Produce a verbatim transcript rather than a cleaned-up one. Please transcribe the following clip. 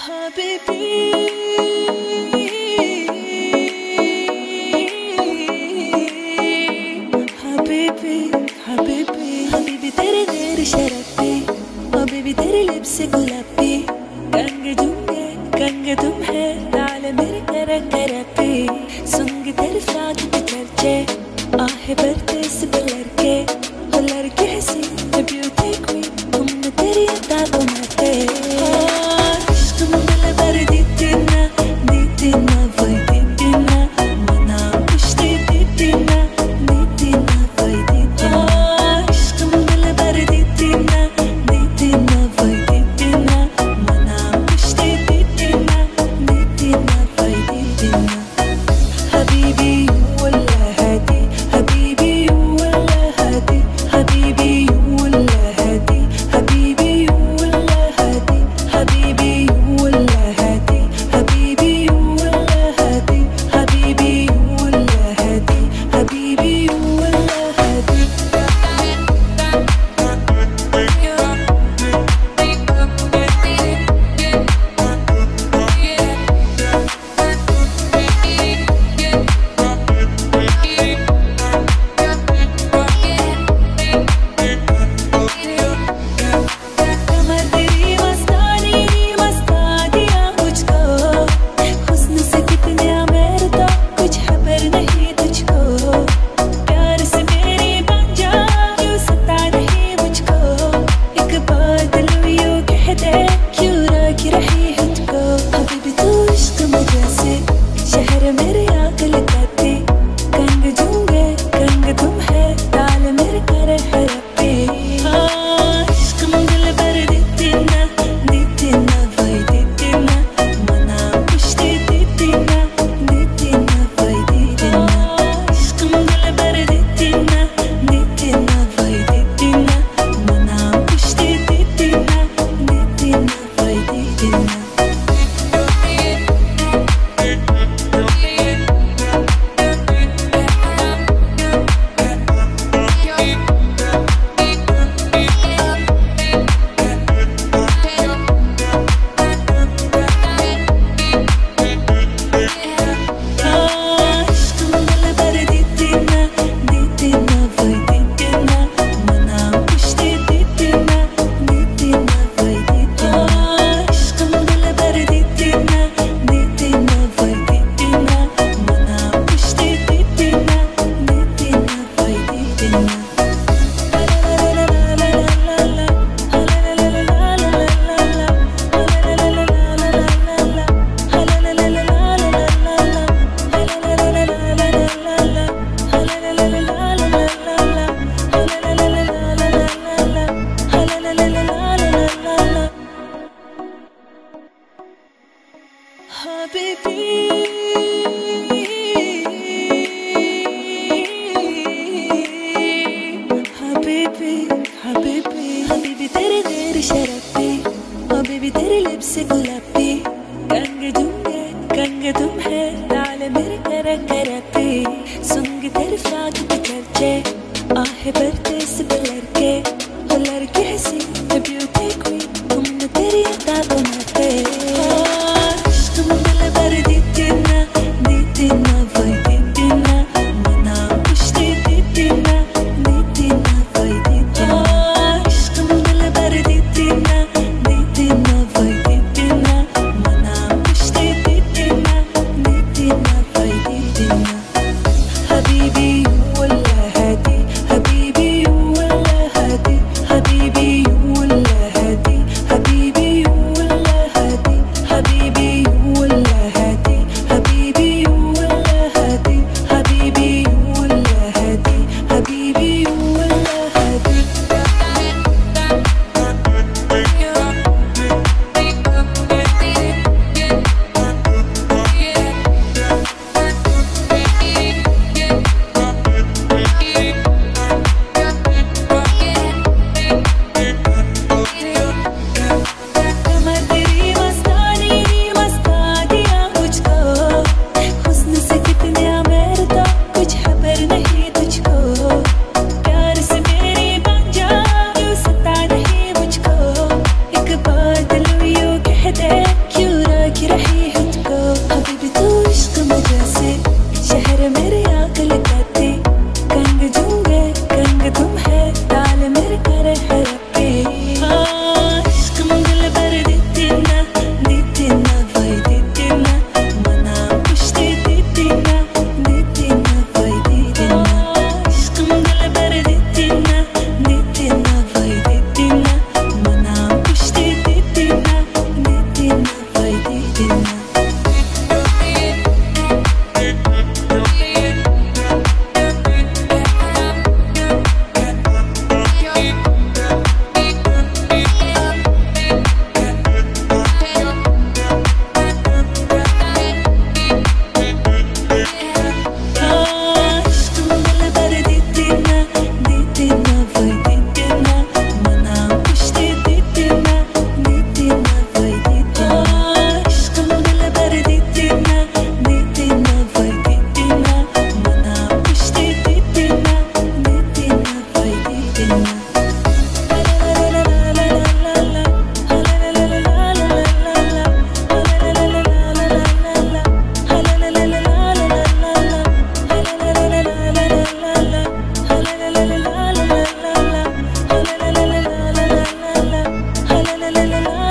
हबीबी हबीबी हबीबी हबीबी तेरे देर शराबी हबीबी तेरे लिप्स गुलाबी कंग जुंगे कंग तुम है ताल मेरे कर कर पे सुंग तेरे फ्राक के चर्चे आहे भरते से लड़के हो लड़के हंसी ब्यूटी क्वीन तुमने तेरी अदा को मारते हबीबी तेरे देर शराबी हबीबी तेरे लिप्स गुलाबी कंग जुंगे कंग तुम है ताल मेरे कर कर पे सुंग तेरे फ्राक के चर्चे आहे भरते से लड़के हो लड़के हंसी ब्यूटी क्वीन तुमने तेरी अदा को मारते तुम दिल भर देती ना देती ना वही देती ना मना पुष्टि देती ना देती ना वही देती ना क्यों vai dittina ishq mudla bar dittina dittina vai dittina mana ishte dittina dittina vai dittina la la la la